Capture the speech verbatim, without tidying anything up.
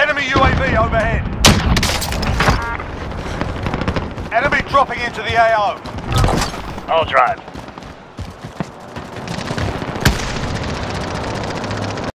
Enemy U A V overhead. Enemy dropping into the A O. I'll drive.